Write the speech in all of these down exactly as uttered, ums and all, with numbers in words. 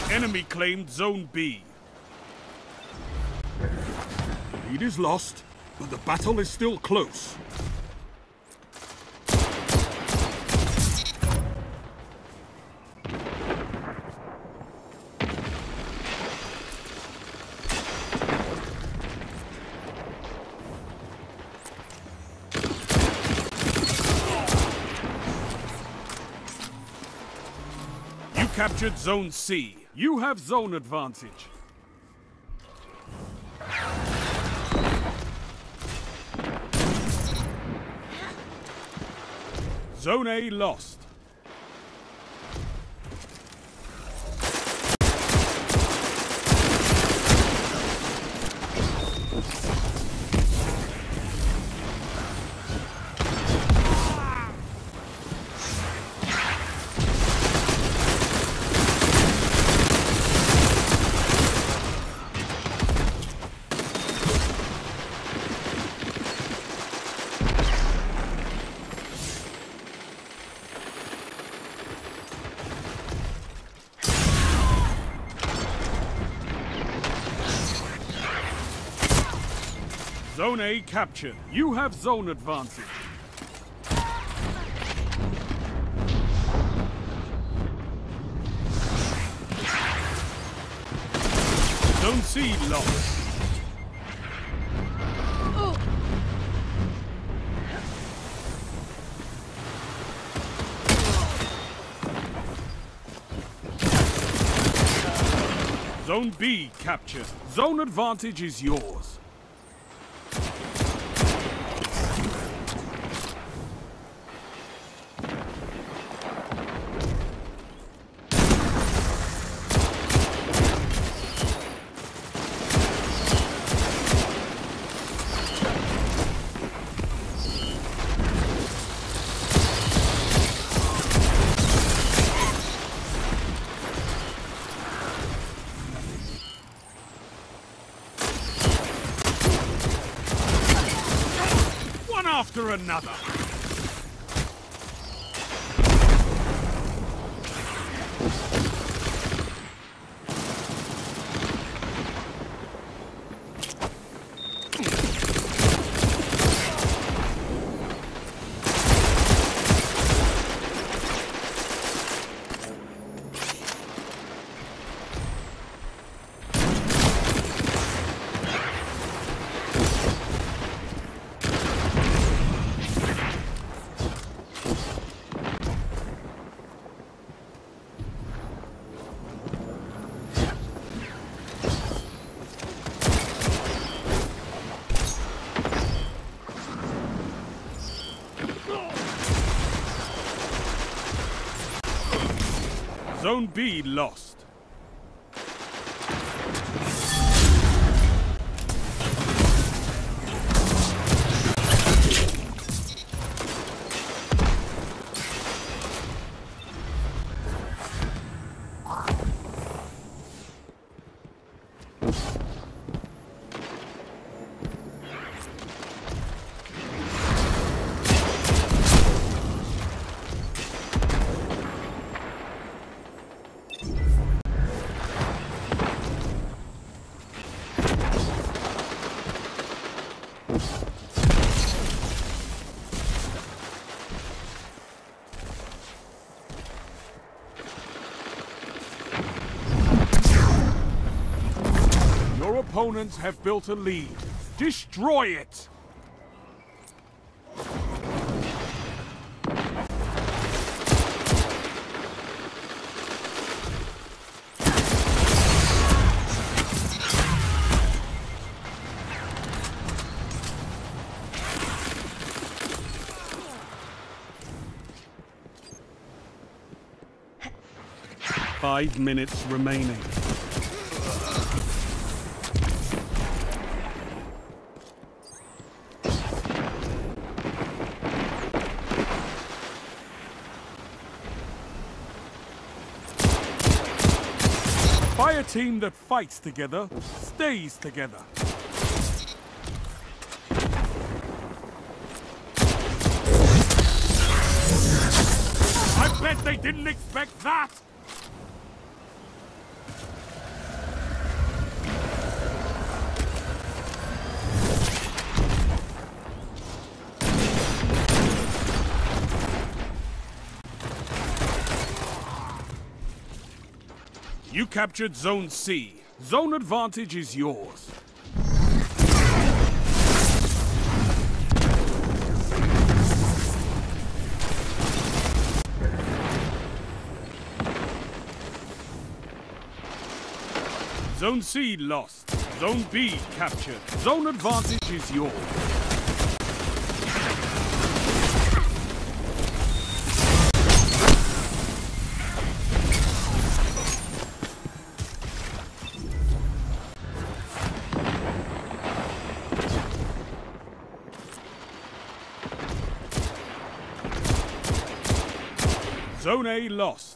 Enemy claimed Zone B. The lead is lost, but the battle is still close. Captured Zone C. You have zone advantage. Zone A lost. Zone A captured. You have zone advantage. Zone C lost. Oh. Zone B captured. Zone advantage is yours. After another. Zone B lost. Your opponents have built a lead. Destroy it! Five minutes remaining. Fire team that fights together stays together. I bet they didn't expect that! You captured Zone C. Zone advantage is yours. Zone C lost. Zone B captured. Zone advantage is yours. Zone A lost.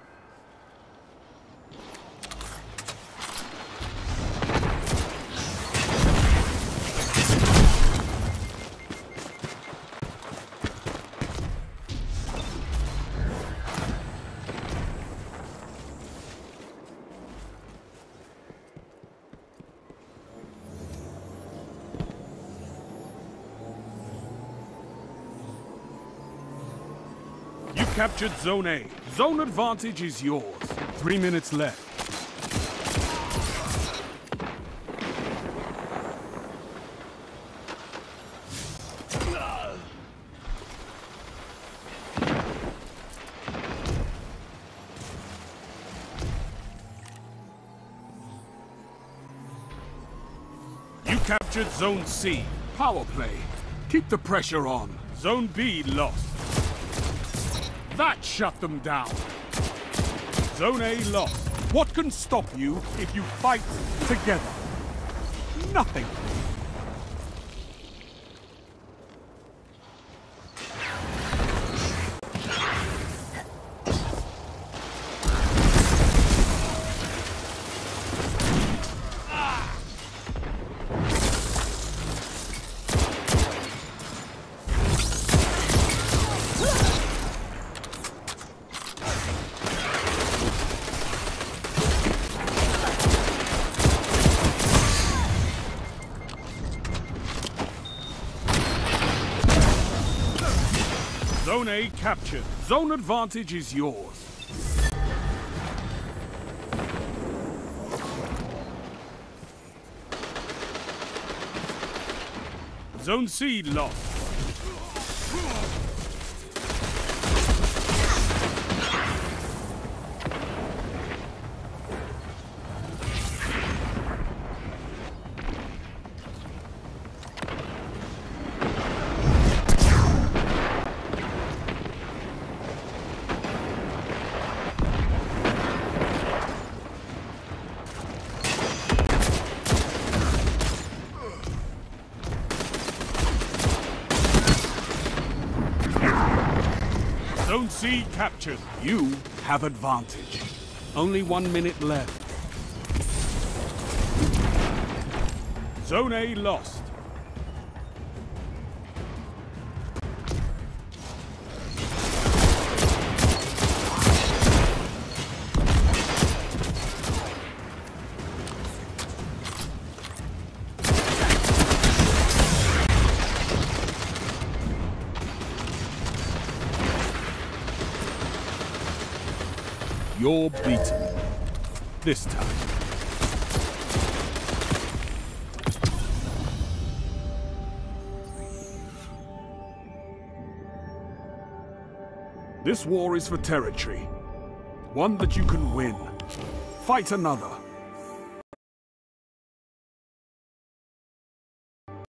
You captured Zone A. Zone advantage is yours. Three minutes left. You captured Zone C. Power play. Keep the pressure on. Zone B lost. That shut them down. Zone A lost. What can stop you if you fight together? Nothing. Zone A captured. Zone advantage is yours. Zone C lost. Zone C captured. You have advantage. Only one minute left. Zone A lost. You're beaten. This time. This war is for territory. One that you can win. Fight another.